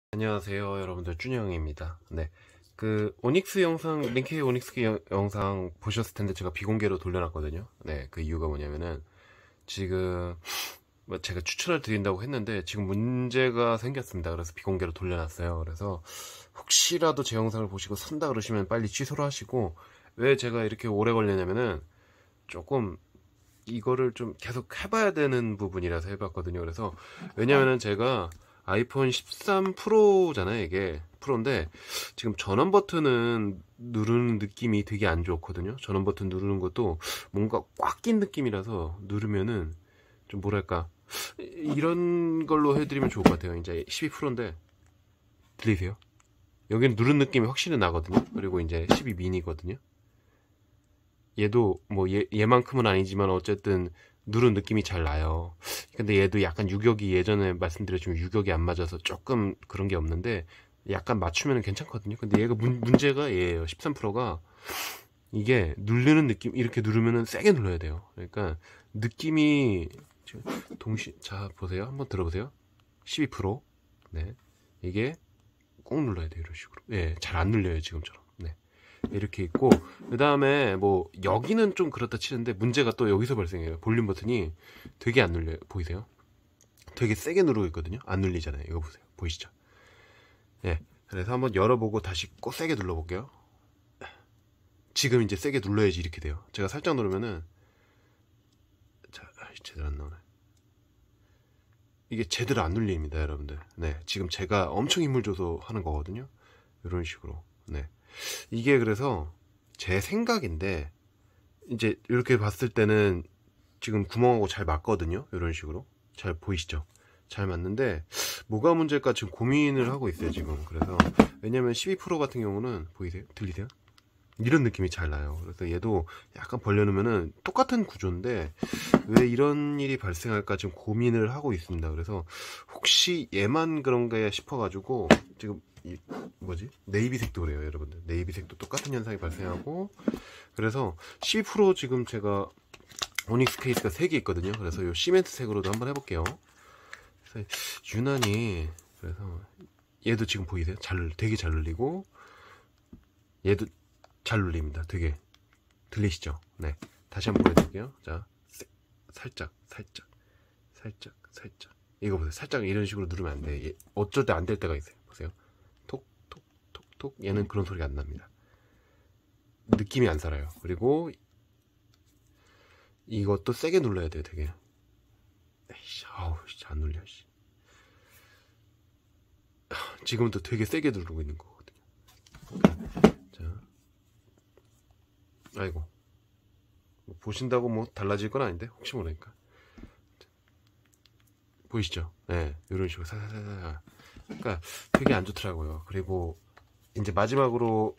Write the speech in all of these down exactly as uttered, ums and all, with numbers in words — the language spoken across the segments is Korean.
안녕하세요 여러분들, 준영입니다. 네, 그 오닉스 영상, 링케이 오닉스 영, 영상 보셨을 텐데 제가 비공개로 돌려놨거든요. 네, 그 이유가 뭐냐면은 지금 뭐 제가 추천을 드린다고 했는데 지금 문제가 생겼습니다. 그래서 비공개로 돌려놨어요. 그래서 혹시라도 제 영상을 보시고 산다 그러시면 빨리 취소를 하시고, 왜 제가 이렇게 오래 걸리냐면은 조금 이거를 좀 계속 해봐야 되는 부분이라서 해봤거든요. 그래서 왜냐면은 제가 아이폰 십삼 프로잖아요. 이게 프로인데 지금 전원 버튼은 누르는 느낌이 되게 안 좋거든요. 전원 버튼 누르는 것도 뭔가 꽉 낀 느낌이라서 누르면은 좀 뭐랄까, 이런 걸로 해드리면 좋을 것 같아요. 이제 십이 프로인데 들리세요? 여기는 누른 느낌이 확실히 나거든요. 그리고 이제 십이 미니거든요. 얘도 뭐 얘, 얘만큼은 아니지만 어쨌든 누른 느낌이 잘 나요. 근데 얘도 약간 유격이, 예전에 말씀드렸지만 유격이 안 맞아서 조금 그런 게 없는데 약간 맞추면 괜찮거든요. 근데 얘가 문, 문제가 얘예요. 십삼 프로가 이게 누르는 느낌, 이렇게 누르면은 세게 눌러야 돼요. 그러니까 느낌이 동시, 자 보세요. 한번 들어보세요. 십이 프로. 네, 이게 꾹 눌러야 돼요. 이런 식으로. 예, 잘 안 눌려요 지금처럼. 네, 이렇게 있고, 그 다음에 뭐 여기는 좀 그렇다 치는데 문제가 또 여기서 발생해요. 볼륨 버튼이 되게 안 눌려요. 보이세요? 되게 세게 누르고 있거든요. 안 눌리잖아요. 이거 보세요. 보이시죠? 예. 그래서 한번 열어보고 다시 꼭 세게 눌러볼게요. 지금 이제 세게 눌러야지 이렇게 돼요. 제가 살짝 누르면은, 자, 제대로 안 나오네. 이게 제대로 안 눌립니다, 여러분들. 네, 지금 제가 엄청 힘을 줘서 하는 거거든요. 이런 식으로. 네, 이게 그래서 제 생각인데, 이제 이렇게 봤을 때는 지금 구멍하고 잘 맞거든요. 이런 식으로. 잘 보이시죠? 잘 맞는데 뭐가 문제일까 지금 고민을 하고 있어요 지금. 그래서 왜냐면 십이 프로 같은 경우는 보이세요? 들리세요? 이런 느낌이 잘 나요. 그래서 얘도 약간 벌려놓으면은 똑같은 구조인데 왜 이런 일이 발생할까 지금 고민을 하고 있습니다. 그래서 혹시 얘만 그런가 싶어가지고 지금 이 뭐지? 네이비색도 그래요 여러분들. 네이비색도 똑같은 현상이 발생하고, 그래서 십이 프로 지금 제가 오닉스 케이스가 세 개 있거든요. 그래서 이 시멘트 색으로도 한번 해볼게요. 그래서 유난히, 그래서 얘도 지금 보이세요? 잘, 되게 잘 눌리고 얘도 잘 눌립니다. 되게. 들리시죠? 네, 다시 한번 보여드릴게요. 자, 살짝 살짝 살짝 살짝, 이거 보세요. 살짝 이런 식으로 누르면 안 돼. 어쩔 때 안 될 때가 있어요. 보세요. 톡 톡 톡 톡. 얘는 그런 소리가 안 납니다. 느낌이 안 살아요. 그리고 이것도 세게 눌러야 돼요. 되게. 에이씨, 아우, 안 눌려. 씨. 지금도 되게 세게 누르고 있는 거거든요. 자, 아이고, 뭐 보신다고 뭐 달라질 건 아닌데 혹시 모르니까. 보이시죠? 네, 이런 식으로 사사사사. 그러니까 되게 안 좋더라고요. 그리고 이제 마지막으로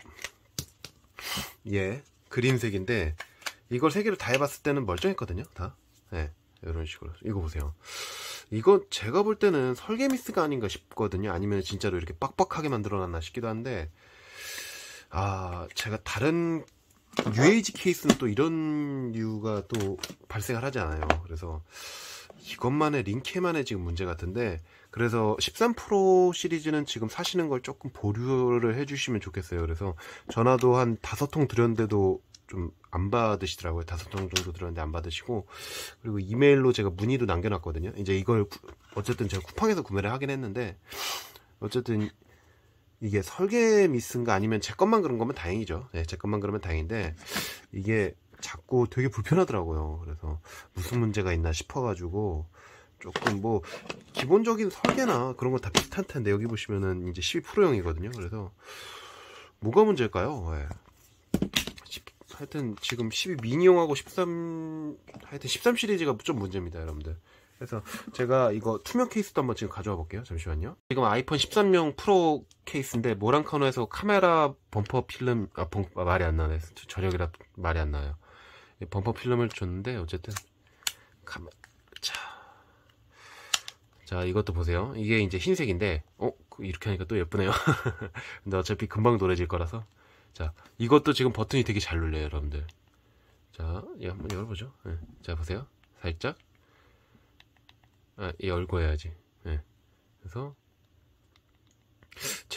얘 그린색인데, 이걸 세 개를 다 해봤을 때는 멀쩡했거든요. 다. 네, 이런 식으로. 이거 보세요. 이거 제가 볼 때는 설계 미스가 아닌가 싶거든요. 아니면 진짜로 이렇게 빡빡하게 만들어놨나 싶기도 한데, 아, 제가 다른 유에이지 케이스는 또 이런 이유가 또 발생을 하지 않아요. 그래서 이것만의, 링케만의 지금 문제 같은데, 그래서 십삼 프로 시리즈는 지금 사시는 걸 조금 보류를 해주시면 좋겠어요. 그래서 전화도 한 다섯 통 드렸는데도 좀 안 받으시더라고요. 다섯 통 정도 드렸는데 안 받으시고, 그리고 이메일로 제가 문의도 남겨놨거든요. 이제 이걸 어쨌든 제가 쿠팡에서 구매를 하긴 했는데, 어쨌든 이게 설계 미스인가 아니면 제 것만 그런 거면 다행이죠. 네, 제 것만 그러면 다행인데 이게 자꾸 되게 불편하더라고요. 그래서 무슨 문제가 있나 싶어가지고 조금 뭐 기본적인 설계나 그런 거 다 비슷할 텐데, 여기 보시면은 이제 십이 프로용이거든요. 그래서 뭐가 문제일까요? 네. 하여튼 지금 십이 미니용하고 십삼, 하여튼 십삼 시리즈가 좀 문제입니다, 여러분들. 그래서 제가 이거 투명 케이스도 한번 지금 가져와 볼게요. 잠시만요. 지금 아이폰 십삼용 프로 케이스인데 모란카노에서 카메라 범퍼 필름, 아, 범, 아 말이 안 나네. 저력이라 말이 안 나요. 범퍼 필름을 줬는데 어쨌든 카메, 자, 자 이것도 보세요. 이게 이제 흰색인데, 어 이렇게 하니까 또 예쁘네요. 근데 어차피 금방 노래질 거라서. 자, 이것도 지금 버튼이 되게 잘 눌려요, 여러분들. 자, 이거 한번 열어보죠. 네. 자, 보세요. 살짝. 아, 이 열고 해야지. 네. 그래서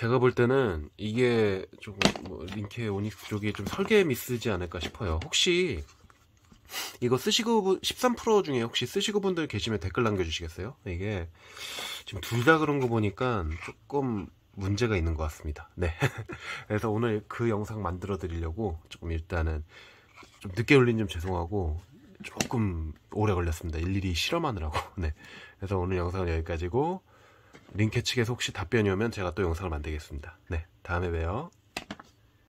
제가 볼 때는 이게 조금 뭐 링케 오닉스 쪽이 좀 설계 미스지 않을까 싶어요. 혹시 이거 쓰시고 분- 십삼 프로 중에 혹시 쓰시고 분들 계시면 댓글 남겨주시겠어요? 이게 지금 둘 다 그런 거 보니까 조금 문제가 있는 것 같습니다. 네. 그래서 오늘 그 영상 만들어 드리려고 조금 일단은 좀 늦게 올린 점 죄송하고 조금 오래 걸렸습니다. 일일이 실험하느라고. 네. 그래서 오늘 영상은 여기까지고 링케 측에서 혹시 답변이 오면 제가 또 영상을 만들겠습니다. 네. 다음에 봬요.